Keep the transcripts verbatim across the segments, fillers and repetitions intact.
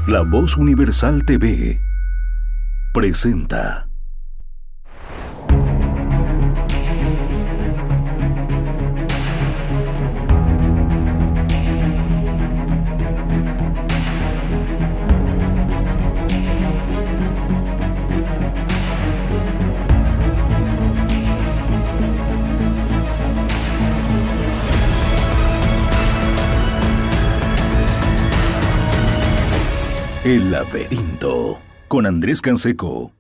La Voz Universal T V presenta El Laberinto con Andrés Canseco.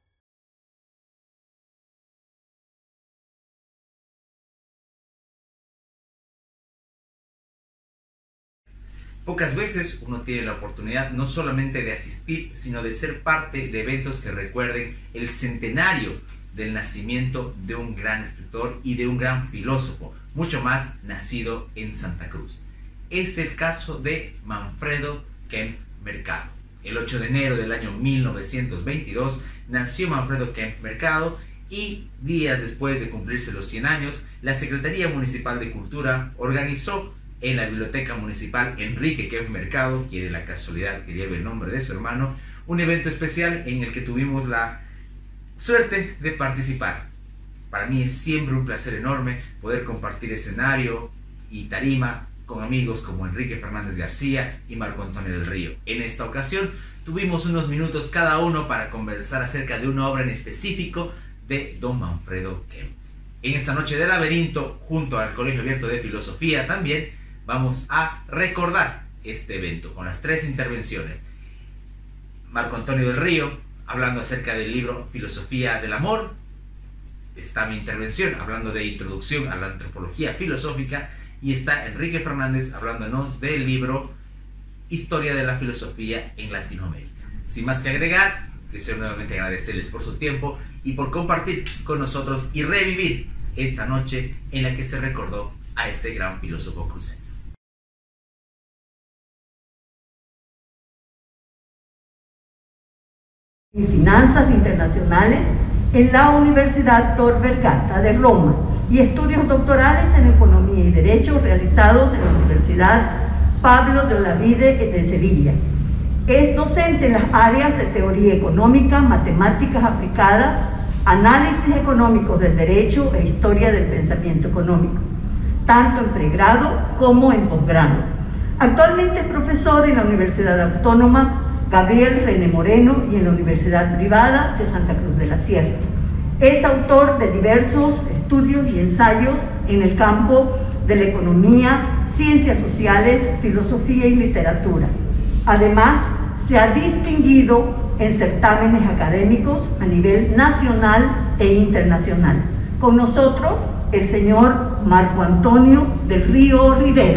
Pocas veces uno tiene la oportunidad no solamente de asistir, sino de ser parte de eventos que recuerden el centenario del nacimiento de un gran escritor y de un gran filósofo, mucho más nacido en Santa Cruz. Es el caso de Manfredo Kempf Mercado. El ocho de enero del año mil novecientos veintidós nació Manfredo Kempf Mercado y días después de cumplirse los cien años, la Secretaría Municipal de Cultura organizó en la Biblioteca Municipal Enrique Kempf Mercado, quiere la casualidad que lleve el nombre de su hermano, un evento especial en el que tuvimos la suerte de participar. Para mí es siempre un placer enorme poder compartir escenario y tarima con amigos como Enrique Fernández García y Marco Antonio del Río. En esta ocasión tuvimos unos minutos cada uno para conversar acerca de una obra en específico de don Manfredo Kempf. En esta noche de laberinto, junto al Colegio Abierto de Filosofía también, vamos a recordar este evento con las tres intervenciones. Marco Antonio del Río hablando acerca del libro Filosofía del Amor. Está mi intervención hablando de introducción a la antropología filosófica. Y está Enrique Fernández hablándonos del libro Historia de la Filosofía en Latinoamérica. Sin más que agregar, deseo nuevamente agradecerles por su tiempo y por compartir con nosotros y revivir esta noche en la que se recordó a este gran filósofo cruceño. En Finanzas Internacionales en la Universidad Tor Vergata de Roma y estudios doctorales en Economía y Derecho realizados en la Universidad Pablo de Olavide de Sevilla. Es docente en las áreas de Teoría Económica, Matemáticas Aplicadas, Análisis Económicos del Derecho e Historia del Pensamiento Económico, tanto en pregrado como en posgrado. Actualmente es profesor en la Universidad Autónoma Gabriel René Moreno y en la Universidad Privada de Santa Cruz de la Sierra. Es autor de diversos estudios y ensayos en el campo de la economía, ciencias sociales, filosofía y literatura. Además, se ha distinguido en certámenes académicos a nivel nacional e internacional. Con nosotros, el señor Marco Antonio del Río Rivera.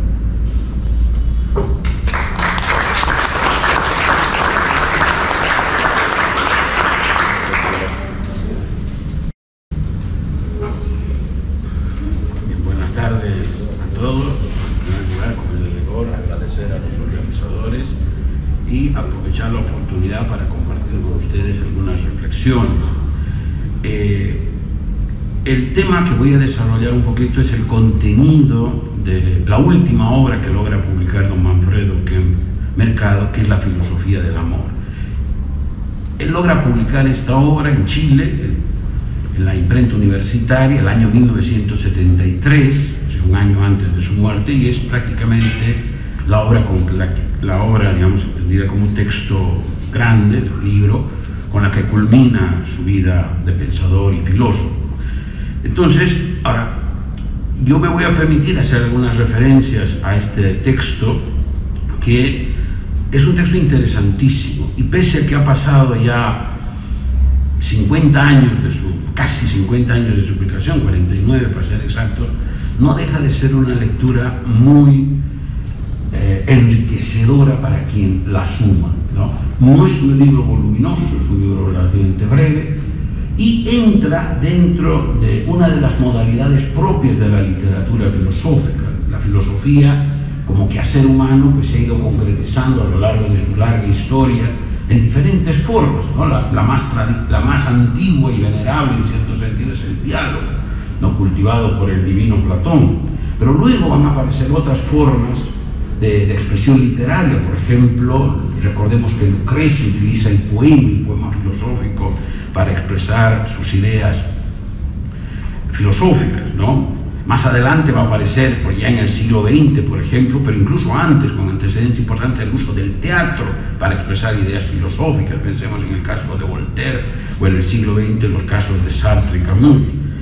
Aprovechar la oportunidad para compartir con ustedes algunas reflexiones. Eh, el tema que voy a desarrollar un poquito es el contenido de la última obra que logra publicar don Manfredo Kempf Mercado, que es La Filosofía del Amor. Él logra publicar esta obra en Chile, en la imprenta universitaria, el año mil novecientos setenta y tres, un año antes de su muerte, y es prácticamente la obra con la que la obra, digamos, entendida como un texto grande, el libro, con la que culmina su vida de pensador y filósofo. Entonces, ahora, yo me voy a permitir hacer algunas referencias a este texto, que es un texto interesantísimo, y pese a que ha pasado ya cincuenta años de su, casi cincuenta años de su publicación, cuarenta y nueve para ser exactos, no deja de ser una lectura muy Eh, enriquecedora para quien la suma, ¿no? No es un libro voluminoso, es un libro relativamente breve y entra dentro de una de las modalidades propias de la literatura filosófica. La filosofía, como quehacer humano, pues se ha ido concretizando a lo largo de su larga historia en diferentes formas, ¿no? La, la, más la más antigua y venerable en cierto sentido es el diálogo, ¿no? Cultivado por el divino Platón, pero luego van a aparecer otras formas de, de expresión literaria. Por ejemplo, recordemos que Lucrecio utiliza el poema, el poema filosófico, para expresar sus ideas filosóficas, ¿no? Más adelante va a aparecer, pues ya en el siglo veinte, por ejemplo, pero incluso antes, con antecedentes importantes, el uso del teatro para expresar ideas filosóficas. Pensemos en el caso de Voltaire, o en el siglo veinte los casos de Sartre y Camus.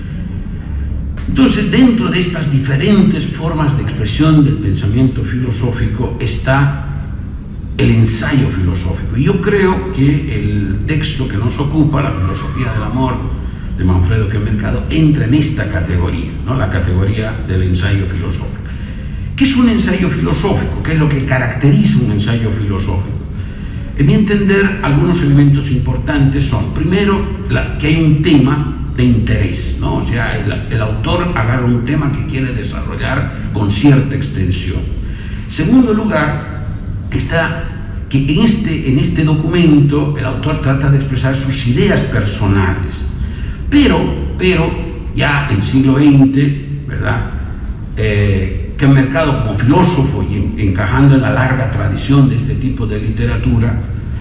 Entonces, dentro de estas diferentes formas de expresión del pensamiento filosófico está el ensayo filosófico. Y yo creo que el texto que nos ocupa, La filosofía del amor, de Manfredo Quemercado, entra en esta categoría, ¿no? La categoría del ensayo filosófico. ¿Qué es un ensayo filosófico? ¿Qué es lo que caracteriza un ensayo filosófico? En mi entender, algunos elementos importantes son, primero, la, que hay un tema de interés, ¿no? O sea, el, el autor agarra un tema que quiere desarrollar con cierta extensión. Segundo lugar, está que en este, en este documento el autor trata de expresar sus ideas personales. Pero, pero, ya en el siglo veinte, ¿verdad? Eh, Quemercado, como filósofo y en, encajando en la larga tradición de este tipo de literatura,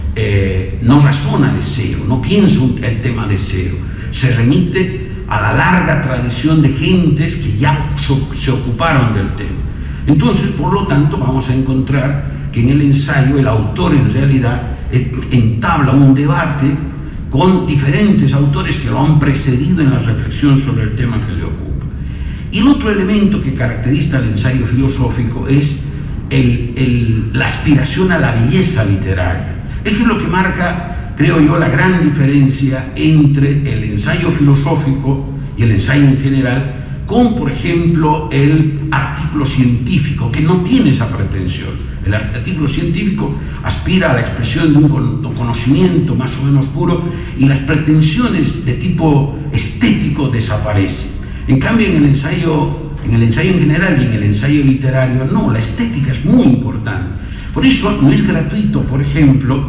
eh, no razona de cero, no piensa el tema de cero, se remite a la larga tradición de gentes que ya so, se ocuparon del tema. Entonces, por lo tanto, vamos a encontrar que en el ensayo el autor en realidad entabla un debate con diferentes autores que lo han precedido en la reflexión sobre el tema que le ocupa. Y el otro elemento que caracteriza el ensayo filosófico es el, el, la aspiración a la belleza literaria. Eso es lo que marca, creo yo, la gran diferencia entre el ensayo filosófico y el ensayo en general, con, por ejemplo, el artículo científico, que no tiene esa pretensión. El artículo científico aspira a la expresión de un conocimiento más o menos puro y las pretensiones de tipo estético desaparecen. En cambio, en el ensayo, en el ensayo en general y en el ensayo literario, no, la estética es muy importante. Por eso no es gratuito, por ejemplo,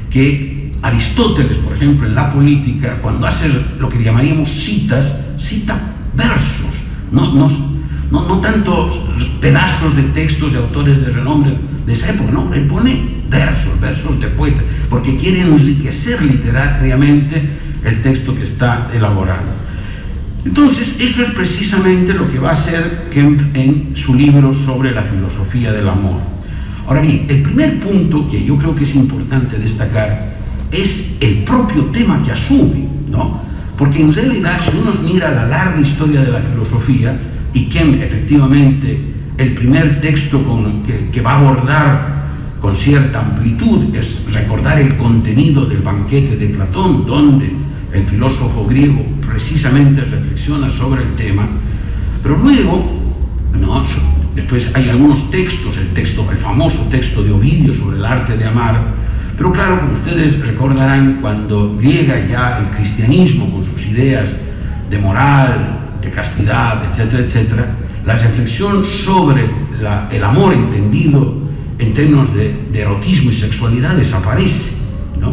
que Aristóteles, por ejemplo, en la política, cuando hace lo que llamaríamos citas, cita versos, no, no, no, no tanto pedazos de textos de autores de renombre de esa época, no, él pone versos, versos de poeta, porque quiere enriquecer literariamente el texto que está elaborando. Entonces, eso es precisamente lo que va a hacer Kempf en su libro sobre la filosofía del amor. Ahora bien, el primer punto que yo creo que es importante destacar es el propio tema que asume, ¿no? Porque en realidad, si uno mira la larga historia de la filosofía, y Kempf efectivamente el primer texto con, que, que va a abordar con cierta amplitud es recordar el contenido del banquete de Platón, donde el filósofo griego precisamente reflexiona sobre el tema, pero luego, ¿no? Después hay algunos textos, el, texto, el famoso texto de Ovidio sobre el arte de amar, pero claro, como ustedes recordarán, cuando llega ya el cristianismo con sus ideas de moral, de castidad, etcétera, etcétera, la reflexión sobre la, el amor entendido en términos de, de erotismo y sexualidad desaparece, ¿no?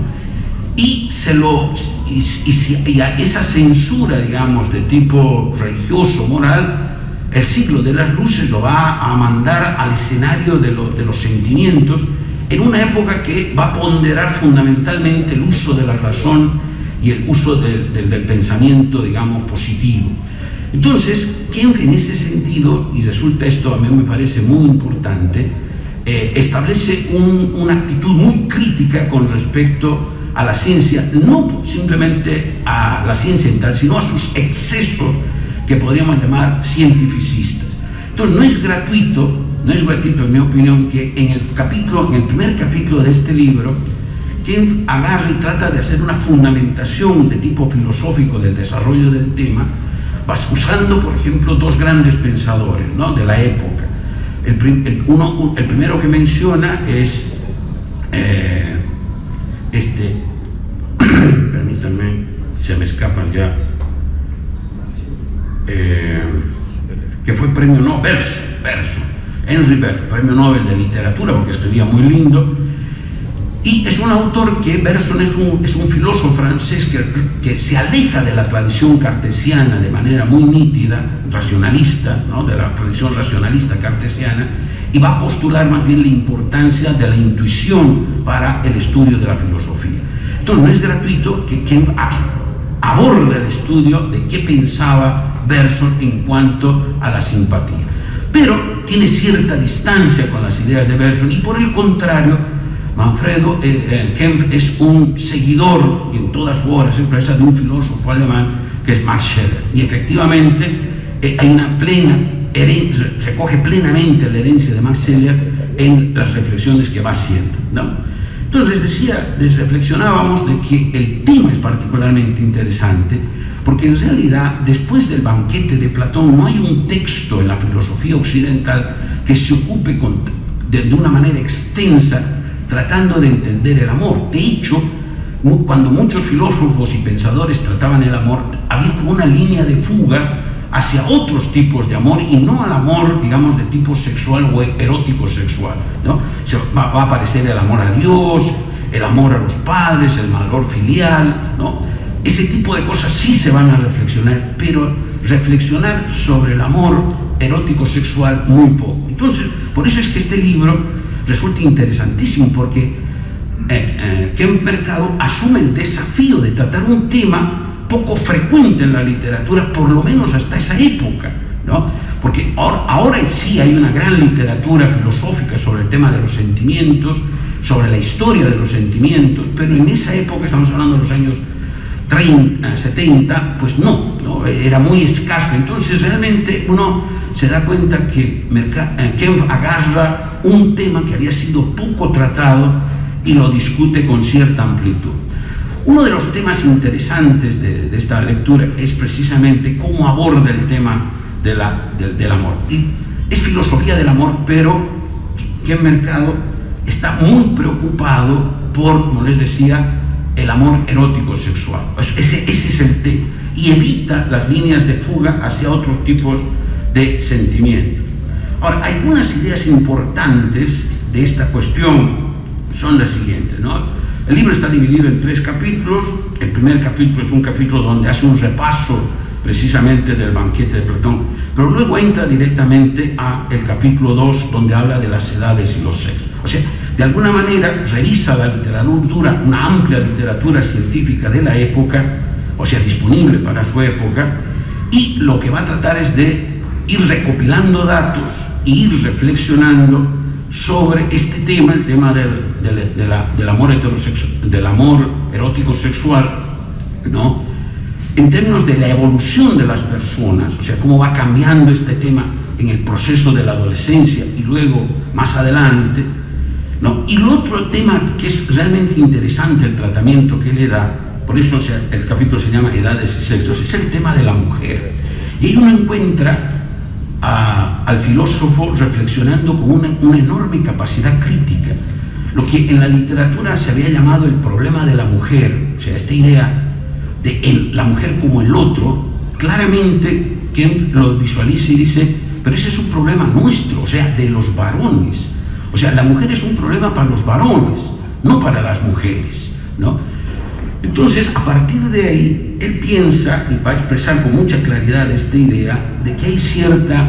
Y, se lo, y, y, y a esa censura, digamos, de tipo religioso, moral, el siglo de las luces lo va a mandar al escenario de, lo, de los sentimientos, en una época que va a ponderar fundamentalmente el uso de la razón y el uso de, de, del pensamiento, digamos, positivo. Entonces, Kempf en ese sentido, y resulta esto a mí me parece muy importante, eh, establece un, una actitud muy crítica con respecto a la ciencia, no simplemente a la ciencia en tal, sino a sus excesos que podríamos llamar cientificistas. Entonces, no es gratuito, no es gratuito en mi opinión, que en el capítulo, en el primer capítulo de este libro, Kempf agarra y trata de hacer una fundamentación de tipo filosófico del desarrollo del tema, usando, por ejemplo, dos grandes pensadores, ¿no?, de la época. El, el, uno, el primero que menciona es eh, este, permítanme, se me escapan ya, eh, que fue premio Nobel, verso, verso, Henry Bergson, premio Nobel de literatura, porque escribía muy lindo. Y es un autor que, Bergson es un, es un filósofo francés que, que se aleja de la tradición cartesiana de manera muy nítida, racionalista, ¿no?, de la tradición racionalista cartesiana, y va a postular más bien la importancia de la intuición para el estudio de la filosofía. Entonces no es gratuito que Kempf aborda el estudio de qué pensaba Bergson en cuanto a la simpatía, pero tiene cierta distancia con las ideas de Bergson, y por el contrario Manfredo eh, eh, Kempf es un seguidor, y en toda su obra se expresa, de un filósofo alemán que es Max Scheler, y efectivamente eh, hay una plena se coge plenamente la herencia de Max Scheler en las reflexiones que va haciendo, ¿no? Entonces les decía, les reflexionábamos de que el tema es particularmente interesante, porque en realidad después del banquete de Platón no hay un texto en la filosofía occidental que se ocupe con, de, de una manera extensa tratando de entender el amor. De hecho, cuando muchos filósofos y pensadores trataban el amor, había como una línea de fuga hacia otros tipos de amor, y no al amor, digamos, de tipo sexual o erótico sexual, ¿no? Se va, va a aparecer el amor a Dios, el amor a los padres, el valor filial, ¿no? Ese tipo de cosas sí se van a reflexionar, pero reflexionar sobre el amor erótico sexual muy poco. Entonces, por eso es que este libro resulta interesantísimo, porque eh, eh, Kempf Mercado asume el desafío de tratar un tema poco frecuente en la literatura, por lo menos hasta esa época, ¿no? Porque ahora, ahora sí hay una gran literatura filosófica sobre el tema de los sentimientos, sobre la historia de los sentimientos, pero en esa época, estamos hablando de los años treinta, setenta, pues no, ¿no? Era muy escaso. Entonces realmente uno se da cuenta que Kempf agarra un tema que había sido poco tratado y lo discute con cierta amplitud. Uno de los temas interesantes de, de esta lectura es precisamente cómo aborda el tema de la, de, del amor. Y es filosofía del amor, pero Kempf Mercado está muy preocupado por, como les decía, el amor erótico sexual. Ese, ese es el tema, y evita las líneas de fuga hacia otros tipos de sentimientos. Ahora, algunas ideas importantes de esta cuestión son las siguientes, ¿no? El libro está dividido en tres capítulos. El primer capítulo es un capítulo donde hace un repaso precisamente del banquete de Platón, pero luego entra directamente al capítulo dos, donde habla de las edades y los sexos. O sea, de alguna manera revisa la literatura, una amplia literatura científica de la época, o sea, disponible para su época, y lo que va a tratar es de ir recopilando datos e ir reflexionando sobre este tema, el tema del, del, de la, del, amor heterosexual, del amor erótico sexual, ¿no? En términos de la evolución de las personas, o sea, cómo va cambiando este tema en el proceso de la adolescencia y luego más adelante, ¿no? Y el otro tema que es realmente interesante, el tratamiento que le da, por eso, o sea, el capítulo se llama Edades y Sexos, es el tema de la mujer. Y ahí uno encuentra A, al filósofo reflexionando con una, una enorme capacidad crítica, lo que en la literatura se había llamado el problema de la mujer, o sea, esta idea de el, la mujer como el otro. Claramente Kempf lo visualiza y dice, pero ese es un problema nuestro, o sea, de los varones, o sea, la mujer es un problema para los varones, no para las mujeres, ¿no? Entonces, a partir de ahí, él piensa, y va a expresar con mucha claridad esta idea, de que hay cierta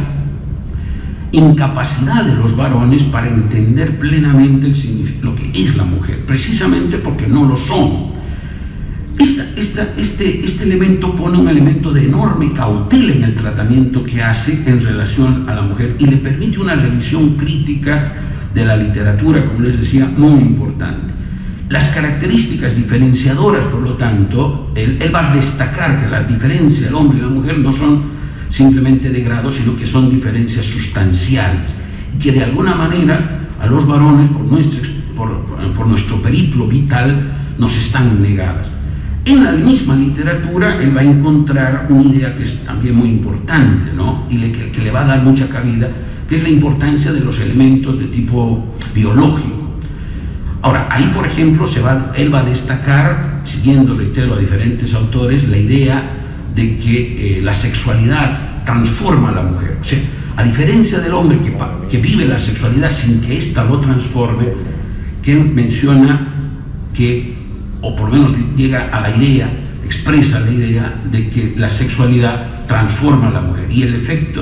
incapacidad de los varones para entender plenamente el lo que es la mujer, precisamente porque no lo son. Esta, esta, este, este elemento pone un elemento de enorme cautela en el tratamiento que hace en relación a la mujer, y le permite una revisión crítica de la literatura, como les decía, muy importante. Las características diferenciadoras, por lo tanto, él, él va a destacar que la diferencia del hombre y la mujer no son simplemente de grado, sino que son diferencias sustanciales, y que de alguna manera a los varones, por nuestro, por, por nuestro periplo vital, nos están negadas. En la misma literatura él va a encontrar una idea que es también muy importante, ¿no? Y le, que, que le va a dar mucha cabida, que es la importancia de los elementos de tipo biológico. Ahora, ahí, por ejemplo, se va, él va a destacar, siguiendo, reitero, a diferentes autores, la idea de que eh, la sexualidad transforma a la mujer. O sea, a diferencia del hombre que, que vive la sexualidad sin que ésta lo transforme, que menciona que, o por lo menos llega a la idea, expresa la idea de que la sexualidad transforma a la mujer. Y el efecto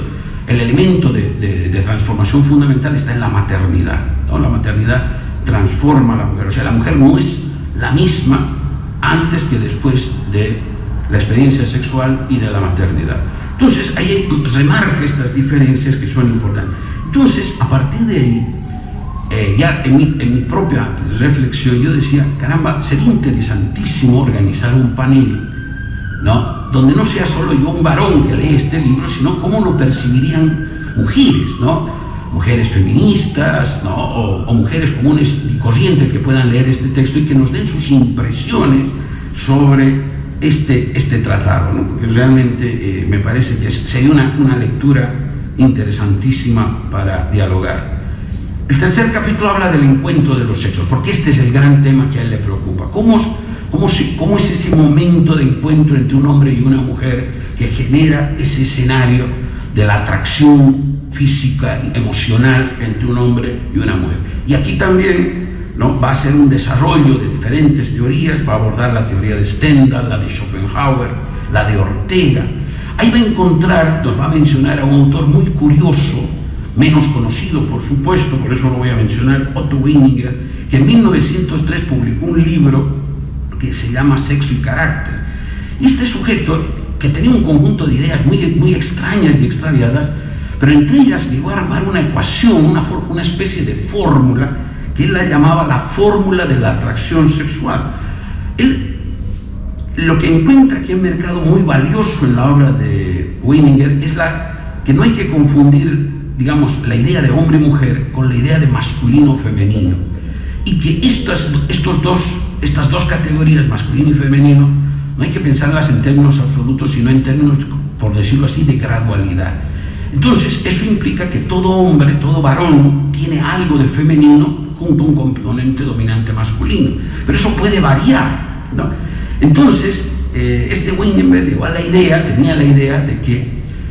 el elemento de, de, de transformación fundamental está en la maternidad, ¿no? La maternidad transforma a la mujer, o sea, la mujer no es la misma antes que después de la experiencia sexual y de la maternidad. Entonces, ahí remarca estas diferencias que son importantes. Entonces, a partir de ahí, eh, ya en mi, en mi propia reflexión, yo decía, caramba, sería interesantísimo organizar un panel, ¿no?, donde no sea solo yo un varón que lee este libro, sino cómo lo percibirían mujeres, ¿no? Mujeres feministas, ¿no?, o, o mujeres comunes y corrientes que puedan leer este texto y que nos den sus impresiones sobre este, este tratado, ¿no? Porque realmente eh, me parece que sería una, una lectura interesantísima para dialogar. El tercer capítulo habla del encuentro de los sexos, porque este es el gran tema que a él le preocupa. ¿Cómo, cómo, se, cómo es ese momento de encuentro entre un hombre y una mujer que genera ese escenario de la atracción física y emocional entre un hombre y una mujer? Y aquí también, ¿no?, va a ser un desarrollo de diferentes teorías, va a abordar la teoría de Stendhal, la de Schopenhauer, la de Ortega. Ahí va a encontrar, nos va a mencionar a un autor muy curioso, menos conocido por supuesto, por eso lo voy a mencionar, Otto Weininger, que en mil novecientos tres publicó un libro que se llama Sexo y Carácter. Y este sujeto, que tenía un conjunto de ideas muy, muy extrañas y extraviadas, pero entre ellas llegó a armar una ecuación, una, una especie de fórmula, que él la llamaba la fórmula de la atracción sexual. Él lo que encuentra aquí en mercado muy valioso en la obra de Weininger es la, que no hay que confundir, digamos, la idea de hombre y mujer con la idea de masculino o femenino, y que estas, estos dos, estas dos categorías, masculino y femenino, no hay que pensarlas en términos absolutos, sino en términos, por decirlo así, de gradualidad. Entonces, eso implica que todo hombre, todo varón, tiene algo de femenino junto a un componente dominante masculino, pero eso puede variar, ¿no? Entonces, eh, este Weininger llegó a la idea, tenía la idea de que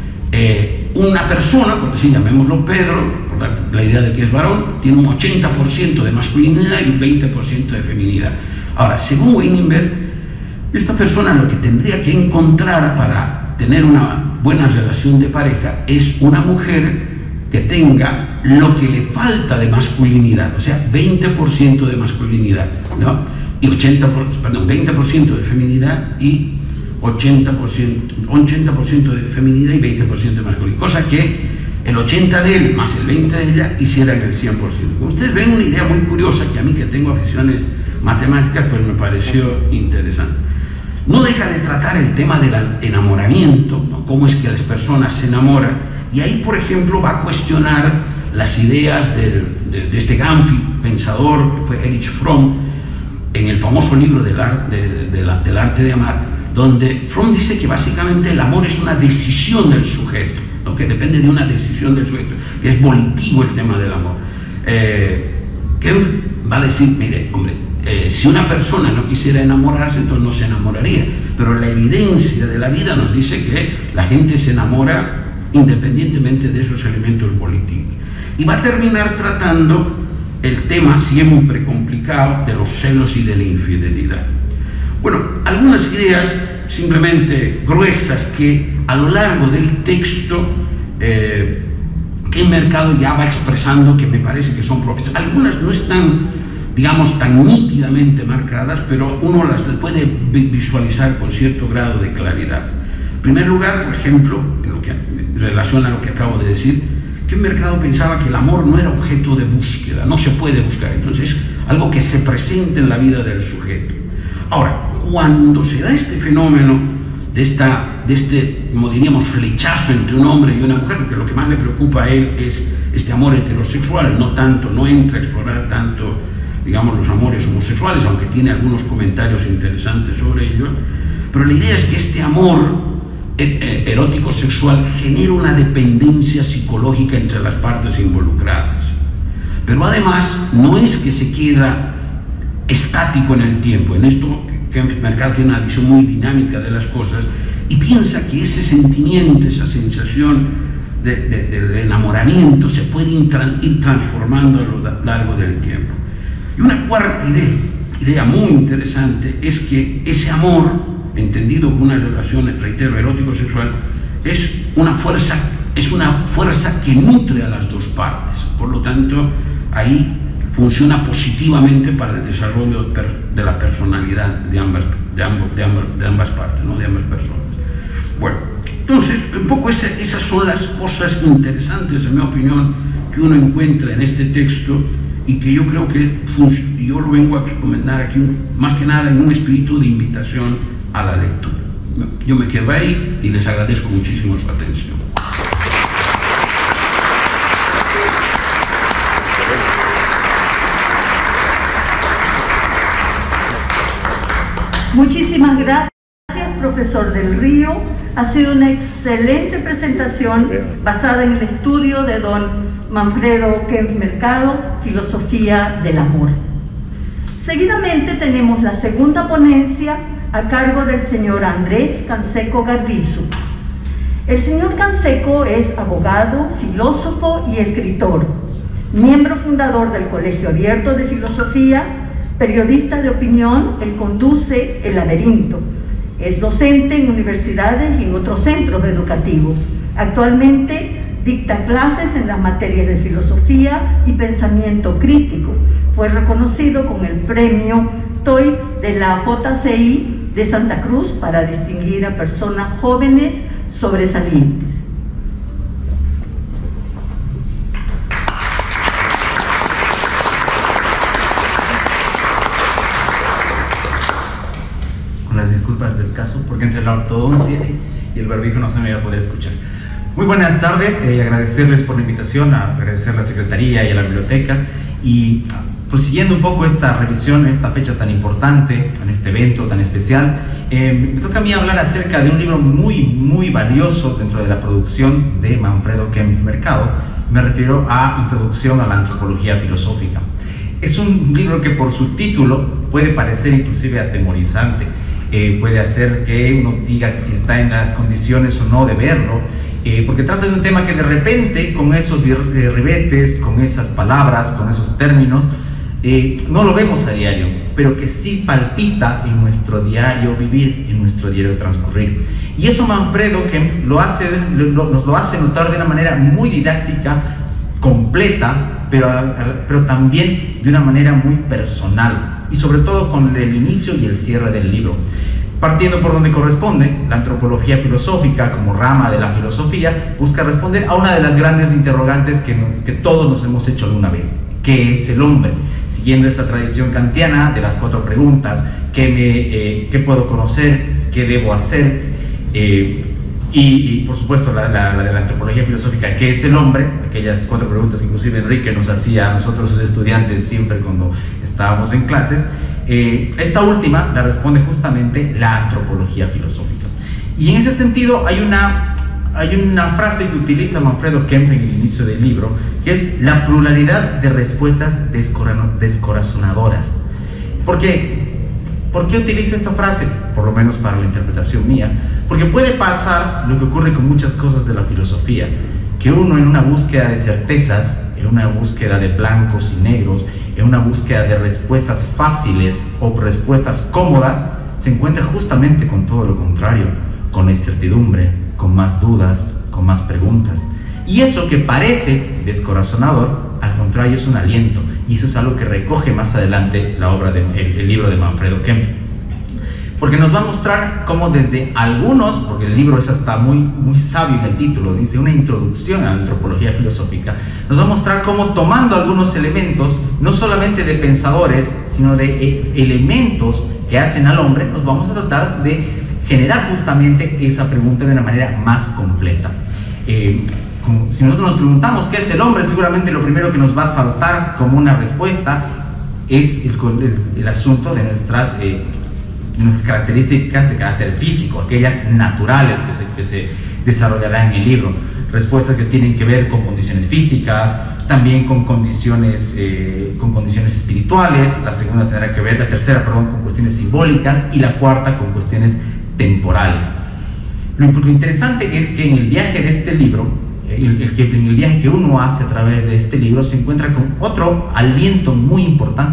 eh, una persona, por decir, llamémoslo Pedro, por la, la idea de que es varón, tiene un ochenta por ciento de masculinidad y un veinte por ciento de feminidad. Ahora, según Weininger, esta persona lo que tendría que encontrar para tener una buena relación de pareja es una mujer que tenga lo que le falta de masculinidad, o sea, veinte por ciento de masculinidad, ¿no?, y ochenta por ciento, perdón, veinte por ciento de feminidad y ochenta por ciento, ochenta por ciento de feminidad y veinte por ciento de masculinidad, cosa que el ochenta por ciento de él más el veinte por ciento de ella hicieran el cien por ciento. Como ustedes ven, una idea muy curiosa que a mí, que tengo aficiones matemáticas, pues me pareció interesante. No deja de tratar el tema del enamoramiento, ¿no?, cómo es que las personas se enamoran, y ahí, por ejemplo, va a cuestionar las ideas de, de, de este gran pensador que fue Erich Fromm, en el famoso libro del, ar, de, de la, del arte de amar, donde Fromm dice que básicamente el amor es una decisión del sujeto, ¿no?, que depende de una decisión del sujeto, que es volitivo el tema del amor. Eh, que va a decir, mire, hombre, eh, si una persona no quisiera enamorarse, entonces no se enamoraría, pero la evidencia de la vida nos dice que la gente se enamora independientemente de esos elementos volitivos. Y va a terminar tratando el tema siempre complicado de los celos y de la infidelidad. Bueno, algunas ideas simplemente gruesas que a lo largo del texto eh, que el mercado ya va expresando, que me parece que son propias. Algunas no están, digamos, tan nítidamente marcadas, pero uno las puede visualizar con cierto grado de claridad. En primer lugar, por ejemplo, en lo que relaciona a lo que acabo de decir, que el mercado pensaba que el amor no era objeto de búsqueda, no se puede buscar, entonces algo que se presenta en la vida del sujeto. Ahora, cuando se da este fenómeno de, esta, de este, como diríamos, flechazo entre un hombre y una mujer, porque lo que más le preocupa a él es este amor heterosexual, no tanto, no entra a explorar tanto, digamos, los amores homosexuales, aunque tiene algunos comentarios interesantes sobre ellos, pero la idea es que este amor erótico sexual genera una dependencia psicológica entre las partes involucradas, pero además no es que se queda estático en el tiempo. En esto que el mercado tiene una visión muy dinámica de las cosas y piensa que ese sentimiento, esa sensación de, de, de enamoramiento se puede ir transformando a lo largo del tiempo. Y una cuarta idea, idea muy interesante es que ese amor, entendido como una relación, reitero, erótico-sexual, es una fuerza es una fuerza que nutre a las dos partes. Por lo tanto, ahí funciona positivamente para el desarrollo de la personalidad de ambas, de ambos, de ambas, de ambas partes, ¿no? De ambas personas. Bueno, entonces, un poco esa, esas son las cosas interesantes, en mi opinión, que uno encuentra en este texto y que yo creo que yo lo vengo a recomendar aquí, más que nada en un espíritu de invitación a la lectura. Yo me quedo ahí y les agradezco muchísimo su atención. Muchísimas gracias, profesor del Río. Ha sido una excelente presentación basada en el estudio de don Manfredo Kempf Mercado, Filosofía del Amor. Seguidamente tenemos la segunda ponencia a cargo del señor Andrés Canseco Garbizu. El señor Canseco es abogado, filósofo y escritor, miembro fundador del Colegio Abierto de Filosofía, periodista de opinión. Él conduce El Laberinto. Es docente en universidades y en otros centros educativos. Actualmente dicta clases en las materias de filosofía y pensamiento crítico. Fue reconocido con el premio T O I de la J C I de Santa Cruz para distinguir a personas jóvenes sobresalientes. Con las disculpas del caso, porque entre la ortodoncia y el barbijo no se me iba a poder escuchar. Muy buenas tardes, eh, agradecerles por la invitación, a agradecer a la Secretaría y a la Biblioteca, y pues siguiendo un poco esta revisión, esta fecha tan importante, en este evento tan especial, eh, me toca a mí hablar acerca de un libro muy, muy valioso dentro de la producción de Manfredo Kempf Mercado. Me refiero a Introducción a la Antropología Filosófica. Es un libro que por su título puede parecer inclusive atemorizante, eh, puede hacer que uno diga si está en las condiciones o no de verlo, Eh, porque trata de un tema que de repente, con esos ribetes, con esas palabras, con esos términos, eh, no lo vemos a diario, pero que sí palpita en nuestro diario vivir, en nuestro diario transcurrir. Y eso Manfredo Kempf lo hace, lo, nos lo hace notar de una manera muy didáctica, completa, pero, pero también de una manera muy personal, y sobre todo con el inicio y el cierre del libro. Partiendo por donde corresponde, la antropología filosófica como rama de la filosofía busca responder a una de las grandes interrogantes que, que todos nos hemos hecho alguna vez: ¿qué es el hombre? Siguiendo esa tradición kantiana de las cuatro preguntas: ¿qué, me, eh, ¿qué puedo conocer? ¿Qué debo hacer? Eh, y, y por supuesto la, la, la de la antropología filosófica: ¿qué es el hombre? Aquellas cuatro preguntas inclusive Enrique nos hacía a nosotros los estudiantes siempre cuando estábamos en clases. Eh, esta última la responde justamente la antropología filosófica. Y en ese sentido hay una, hay una frase que utiliza Manfredo Kempf en el inicio del libro, que es la pluralidad de respuestas descorazonadoras. ¿Por qué? ¿Por qué utiliza esta frase? Por lo menos para la interpretación mía. Porque puede pasar lo que ocurre con muchas cosas de la filosofía, que uno en una búsqueda de certezas, en una búsqueda de blancos y negros, en una búsqueda de respuestas fáciles o respuestas cómodas, se encuentra justamente con todo lo contrario, con la incertidumbre, con más dudas, con más preguntas. Y eso que parece descorazonador, al contrario, es un aliento, y eso es algo que recoge más adelante la obra de, el, el libro de Manfredo Kempf. Porque nos va a mostrar cómo desde algunos, porque el libro es hasta muy, muy sabio en el título, dice una introducción a la antropología filosófica, nos va a mostrar cómo tomando algunos elementos, no solamente de pensadores, sino de e elementos que hacen al hombre, nos vamos a tratar de generar justamente esa pregunta de una manera más completa. Eh, como, si nosotros nos preguntamos qué es el hombre, seguramente lo primero que nos va a saltar como una respuesta es el, el, el asunto de nuestras... Eh, nuestras características de carácter físico, aquellas naturales que se, que se desarrollarán en el libro, respuestas que tienen que ver con condiciones físicas, también con condiciones, eh, con condiciones espirituales, la segunda tendrá que ver, la tercera, perdón, con cuestiones simbólicas, y la cuarta con cuestiones temporales. Lo, lo interesante es que en el viaje de este libro, el, el, el, en el viaje que uno hace a través de este libro, se encuentra con otro aliento muy importante,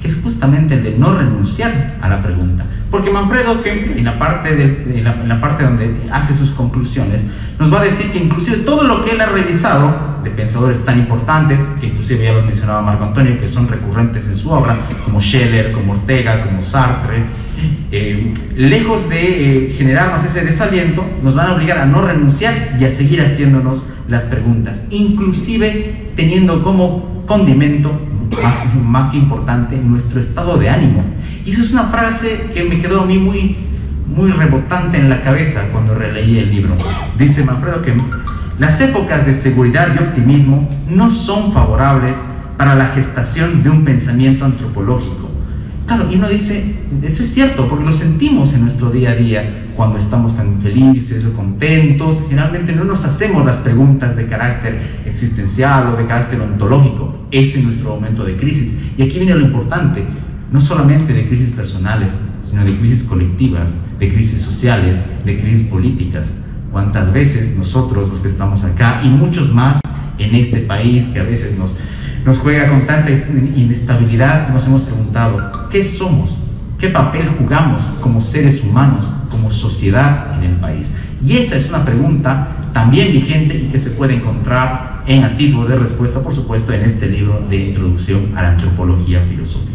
que es justamente el de no renunciar a la pregunta. Porque Manfredo Kempf, en la parte, de, en la, en la parte donde hace sus conclusiones, nos va a decir que inclusive todo lo que él ha revisado de pensadores tan importantes, que inclusive ya los mencionaba Marco Antonio, que son recurrentes en su obra, como Scheler, como Ortega, como Sartre, eh, lejos de eh, generarnos ese desaliento, nos van a obligar a no renunciar y a seguir haciéndonos las preguntas, inclusive teniendo como condimento, más, más que importante, nuestro estado de ánimo. Y eso es una frase que me quedó a mí muy, muy rebotante en la cabeza cuando releí el libro. Dice Manfredo que las épocas de seguridad y optimismo no son favorables para la gestación de un pensamiento antropológico. Claro, y uno dice, eso es cierto, porque lo sentimos en nuestro día a día, cuando estamos tan felices o contentos. Generalmente no nos hacemos las preguntas de carácter existencial o de carácter ontológico. Ese es nuestro momento de crisis. Y aquí viene lo importante, no solamente de crisis personales, sino de crisis colectivas, de crisis sociales, de crisis políticas. ¿Cuántas veces nosotros, los que estamos acá, y muchos más en este país que a veces nos, nos juega con tanta inestabilidad, nos hemos preguntado, ¿qué somos? ¿Qué papel jugamos como seres humanos, como sociedad en el país? Y esa es una pregunta también vigente y que se puede encontrar en atisbo de respuesta, por supuesto, en este libro de Introducción a la Antropología Filosófica.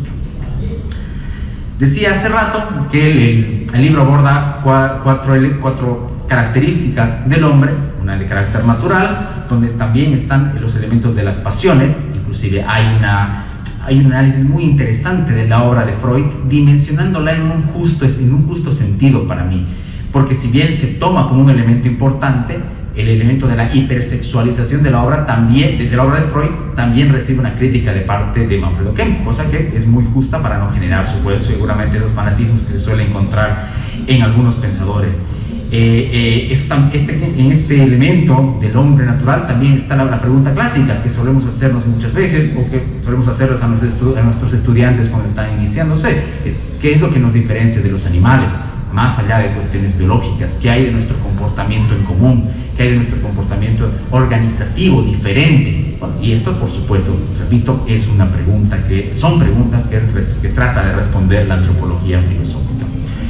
Decía hace rato que el, el libro aborda cuatro, cuatro características del hombre, una de carácter natural, donde también están los elementos de las pasiones. Inclusive hay, una, hay un análisis muy interesante de la obra de Freud, dimensionándola en un justo, en un justo sentido para mí, porque si bien se toma como un elemento importante, el elemento de la hipersexualización de la obra también, de, de la obra de Freud, también recibe una crítica de parte de Manfredo Kempf, cosa que es muy justa para no generar seguramente los fanatismos que se suelen encontrar en algunos pensadores. Eh, eh, esto, este, en este elemento del hombre natural también está la, la pregunta clásica que solemos hacernos muchas veces, o que solemos hacerles a nuestros, estu a nuestros estudiantes cuando están iniciándose, es ¿qué es lo que nos diferencia de los animales? Más allá de cuestiones biológicas, ¿qué hay de nuestro comportamiento en común? ¿Qué hay de nuestro comportamiento organizativo diferente? Bueno, y esto, por supuesto, repito, es una pregunta que son preguntas que, que trata de responder la antropología filosófica.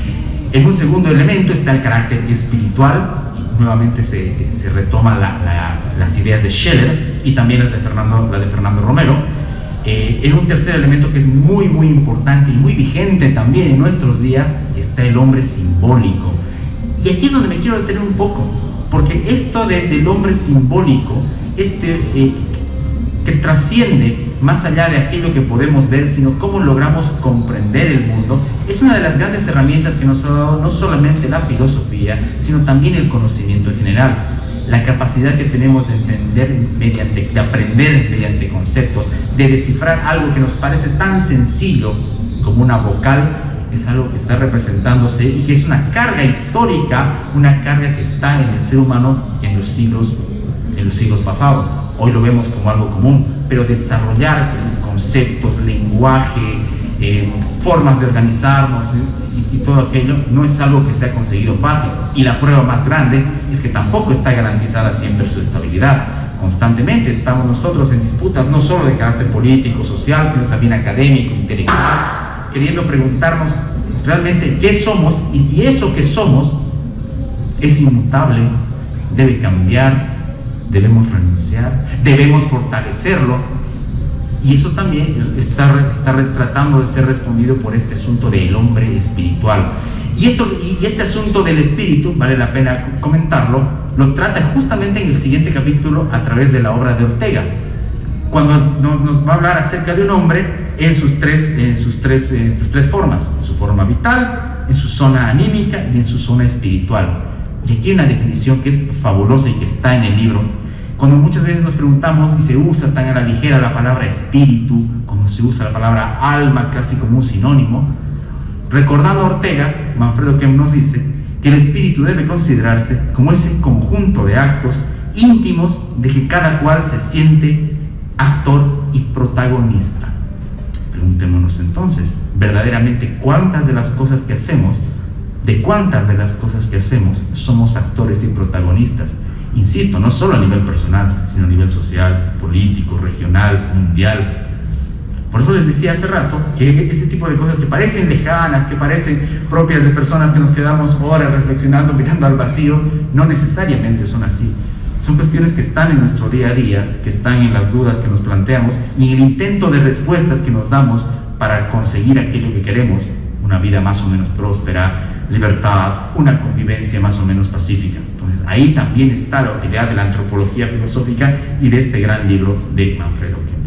En un segundo elemento está el carácter espiritual. Nuevamente se, se retoma la, la, las ideas de Scheler y también las de Fernando, la de Fernando Romero. Eh, en un tercer elemento que es muy muy importante y muy vigente también en nuestros días está el hombre simbólico. Y aquí es donde me quiero detener un poco, porque esto de, del hombre simbólico, este, eh, que trasciende más allá de aquello que podemos ver, sino cómo logramos comprender el mundo, es una de las grandes herramientas que nos ha dado no solamente la filosofía, sino también el conocimiento en general. La capacidad que tenemos de entender, mediante, de aprender mediante conceptos, de descifrar algo que nos parece tan sencillo como una vocal, es algo que está representándose y que es una carga histórica, una carga que está en el ser humano en los siglos, en los siglos pasados. Hoy lo vemos como algo común, pero desarrollar conceptos, lenguaje, eh, formas de organizarnos y, y todo aquello no es algo que se ha conseguido fácil, y la prueba más grande es que tampoco está garantizada siempre su estabilidad. Constantemente estamos nosotros en disputas no solo de carácter político, social, sino también académico, intelectual, queriendo preguntarnos realmente qué somos y si eso que somos es inmutable, debe cambiar, debemos renunciar, debemos fortalecerlo. Y eso también está, está tratando de ser respondido por este asunto del hombre espiritual. Y, esto, y este asunto del espíritu, vale la pena comentarlo, lo trata justamente en el siguiente capítulo a través de la obra de Ortega, cuando nos, nos va a hablar acerca de un hombre en sus tres, en sus tres, en sus tres formas: en su forma vital, en su zona anímica y en su zona espiritual. Y aquí hay una definición que es fabulosa y que está en el libro. Cuando muchas veces nos preguntamos y se usa tan a la ligera la palabra espíritu, como se usa la palabra alma casi como un sinónimo, recordando a Ortega, Manfredo Kempf nos dice que el espíritu debe considerarse como ese conjunto de actos íntimos de que cada cual se siente actor y protagonista. Preguntémonos entonces, verdaderamente, ¿cuántas de las cosas que hacemos, de cuántas de las cosas que hacemos somos actores y protagonistas? Insisto, no solo a nivel personal, sino a nivel social, político, regional, mundial. Por eso les decía hace rato que este tipo de cosas que parecen lejanas, que parecen propias de personas que nos quedamos horas reflexionando, mirando al vacío, no necesariamente son así. Son cuestiones que están en nuestro día a día, que están en las dudas que nos planteamos y en el intento de respuestas que nos damos para conseguir aquello que queremos, una vida más o menos próspera, libertad, una convivencia más o menos pacífica. Entonces ahí también está la utilidad de la antropología filosófica y de este gran libro de Manfredo Kempfer.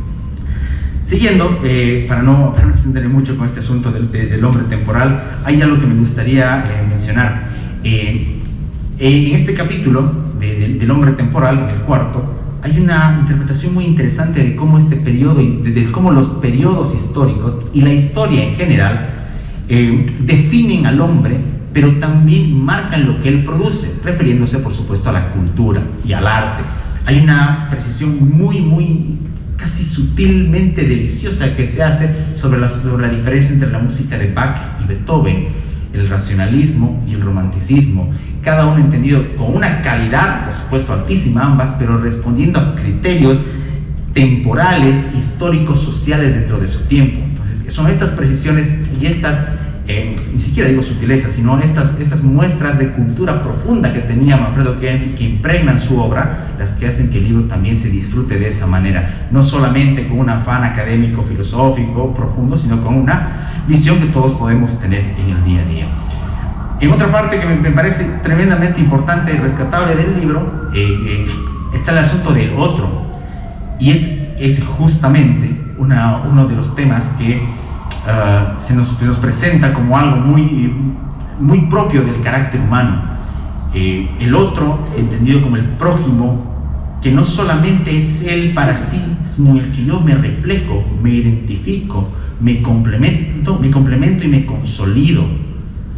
Siguiendo, eh, para no, para no extenderme mucho con este asunto del, de, del hombre temporal, hay algo que me gustaría eh, mencionar. Eh, en este capítulo de, de, del hombre temporal, en el cuarto, hay una interpretación muy interesante de cómo este periodo, de, de cómo los periodos históricos y la historia en general eh, definen al hombre, pero también marcan lo que él produce, refiriéndose por supuesto a la cultura y al arte. Hay una precisión muy, muy casi sutilmente deliciosa que se hace sobre la, sobre la diferencia entre la música de Bach y Beethoven, el racionalismo y el romanticismo, cada uno entendido con una calidad, por supuesto altísima ambas, pero respondiendo a criterios temporales, históricos, sociales dentro de su tiempo. Entonces son estas precisiones y estas, eh, ni siquiera digo sutilezas, sino estas, estas muestras de cultura profunda que tenía Manfredo Kempfer, que impregnan su obra, las que hacen que el libro también se disfrute de esa manera, no solamente con un afán académico, filosófico, profundo, sino con una visión que todos podemos tener en el día a día. En otra parte que me parece tremendamente importante y rescatable del libro, eh, eh, está el asunto del otro, y es, es justamente una, uno de los temas que uh, se, nos, se nos presenta como algo muy, muy propio del carácter humano. Eh, el otro, entendido como el prójimo, que no solamente es él para sí, sino en el que yo me reflejo, me identifico, me complemento, me complemento y me consolido.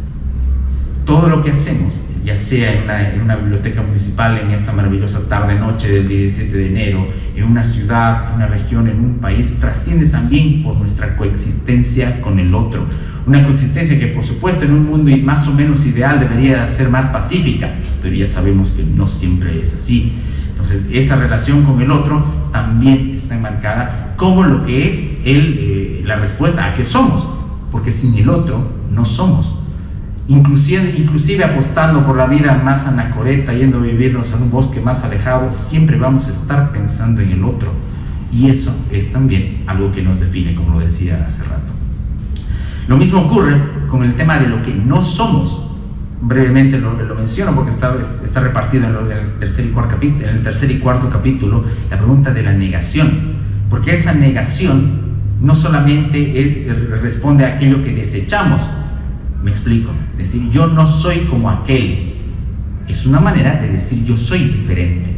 Todo lo que hacemos, ya sea en una, en una biblioteca municipal, en esta maravillosa tarde-noche del diecisiete de enero, en una ciudad, en una región, en un país, trasciende también por nuestra coexistencia con el otro. Una coexistencia que, por supuesto, en un mundo más o menos ideal debería ser más pacífica, pero ya sabemos que no siempre es así. Entonces, esa relación con el otro también está enmarcada como lo que es el, eh, la respuesta a qué somos, porque sin el otro no somos. Inclusive, inclusive apostando por la vida más anacoreta, yendo a vivirnos en un bosque más alejado, siempre vamos a estar pensando en el otro. Y eso es también algo que nos define, como lo decía hace rato. Lo mismo ocurre con el tema de lo que no somos. Brevemente lo, lo menciono porque está, está repartido en, lo, en, el tercer y cuarto capítulo, en el tercer y cuarto capítulo, la pregunta de la negación. Porque esa negación no solamente es, responde a aquello que desechamos. Me explico, decir yo no soy como aquel, es una manera de decir yo soy diferente.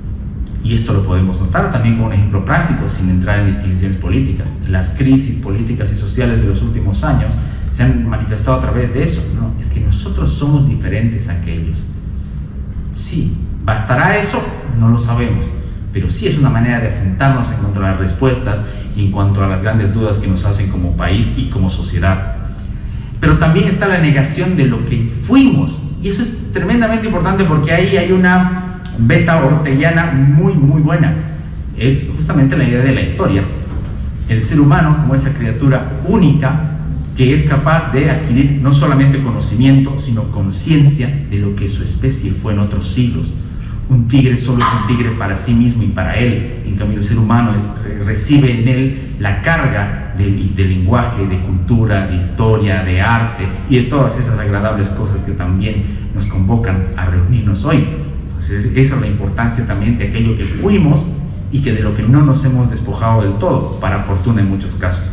Y esto lo podemos notar también con un ejemplo práctico, sin entrar en disquisiciones políticas. Las crisis políticas y sociales de los últimos años se han manifestado a través de eso, ¿no? Es que nosotros somos diferentes a aquellos. Sí, ¿bastará eso? No lo sabemos, pero sí es una manera de asentarnos en cuanto a las respuestas y en cuanto a las grandes dudas que nos hacen como país y como sociedad. Pero también está la negación de lo que fuimos, y eso es tremendamente importante porque ahí hay una beta orteguiana muy muy buena. Es justamente la idea de la historia, el ser humano como esa criatura única que es capaz de adquirir no solamente conocimiento sino conciencia de lo que su especie fue en otros siglos. Un tigre solo es un tigre para sí mismo y para él, en cambio el ser humano es, recibe en él la carga de, de lenguaje, de cultura, de historia, de arte y de todas esas agradables cosas que también nos convocan a reunirnos hoy. Entonces, esa es la importancia también de aquello que fuimos y que de lo que no nos hemos despojado del todo, para fortuna en muchos casos.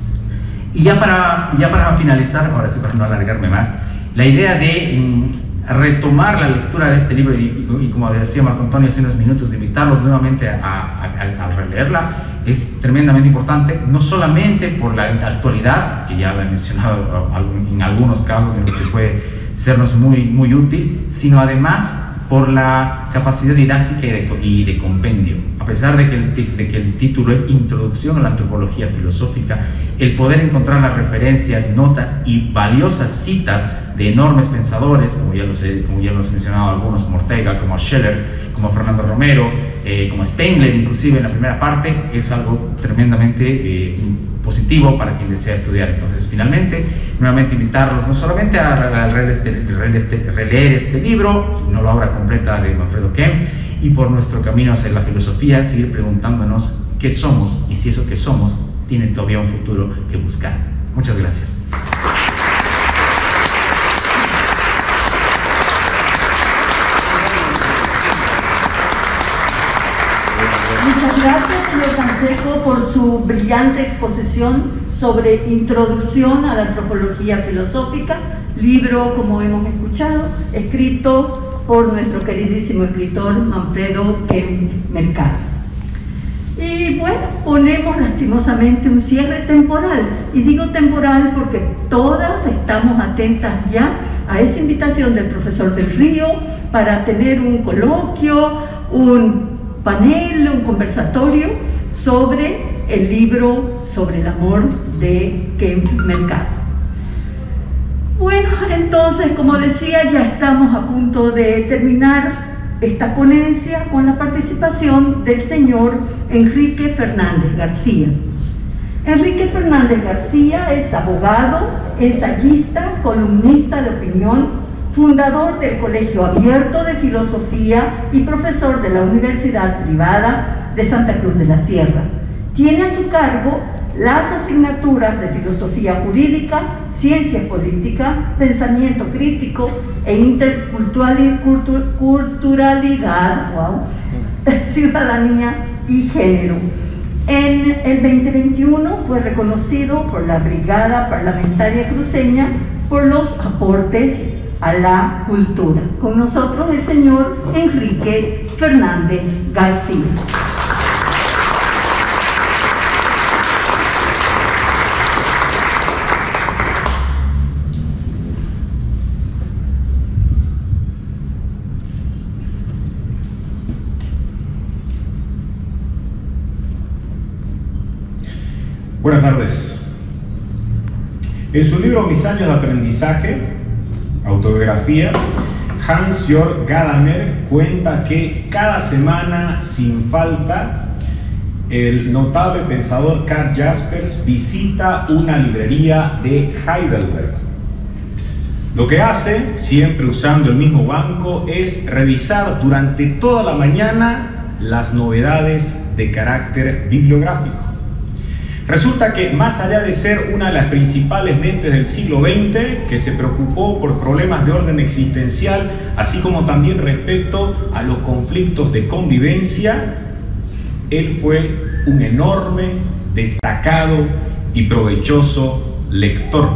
Y ya para, ya para finalizar, ahora sí para no alargarme más, la idea de mm, retomar la lectura de este libro y, y, y como decía Marco Antonio hace unos minutos, de invitarlos nuevamente a, a, a, a releerla, es tremendamente importante, no solamente por la actualidad, que ya lo he mencionado en algunos casos en los que puede sernos muy, muy útil, sino además por la capacidad didáctica y de, y de compendio. A pesar de que, el, de que el título es Introducción a la Antropología Filosófica, el poder encontrar las referencias, notas y valiosas citas de enormes pensadores, como ya los he, como ya los he mencionado algunos, como Ortega, como Scheller, como Fernando Romero, eh, como Spengler, inclusive en la primera parte, es algo tremendamente eh, positivo para quien desea estudiar. Entonces, finalmente, nuevamente invitarlos no solamente a, a releer, este, releer, este, releer este libro, sino la obra completa de Manfredo Kempf, y por nuestro camino hacia la filosofía, seguir preguntándonos qué somos y si eso que somos tiene todavía un futuro que buscar. Muchas gracias. Muchas gracias, señor Canseco, por su brillante exposición sobre Introducción a la Antropología Filosófica, libro, como hemos escuchado, escrito por nuestro queridísimo escritor Manfredo Kempf Mercado. Y bueno, ponemos lastimosamente un cierre temporal, y digo temporal porque todas estamos atentas ya a esa invitación del profesor del Río para tener un coloquio, un panel, un conversatorio sobre el libro sobre el amor de Kempf Mercado. Bueno, entonces, como decía, ya estamos a punto de terminar esta ponencia con la participación del señor Enrique Fernández García. Enrique Fernández García es abogado, ensayista, columnista de opinión, fundador del Colegio Abierto de Filosofía y profesor de la Universidad Privada de Santa Cruz de la Sierra. Tiene a su cargo las asignaturas de Filosofía Jurídica, Ciencia Política, Pensamiento Crítico e Interculturalidad, wow, Ciudadanía y Género. En el veinte veintiuno fue reconocido por la Brigada Parlamentaria Cruceña por los aportes a la cultura. Con nosotros el señor Enrique Fernández García. Buenas tardes. En su libro Mis años de aprendizaje, autobiografía, Hans-Jörg Gadamer cuenta que cada semana, sin falta, el notable pensador Karl Jaspers visita una librería de Heidelberg. Lo que hace, siempre usando el mismo banco, es revisar durante toda la mañana las novedades de carácter bibliográfico. Resulta que, más allá de ser una de las principales mentes del siglo veinte, que se preocupó por problemas de orden existencial, así como también respecto a los conflictos de convivencia, él fue un enorme, destacado y provechoso lector.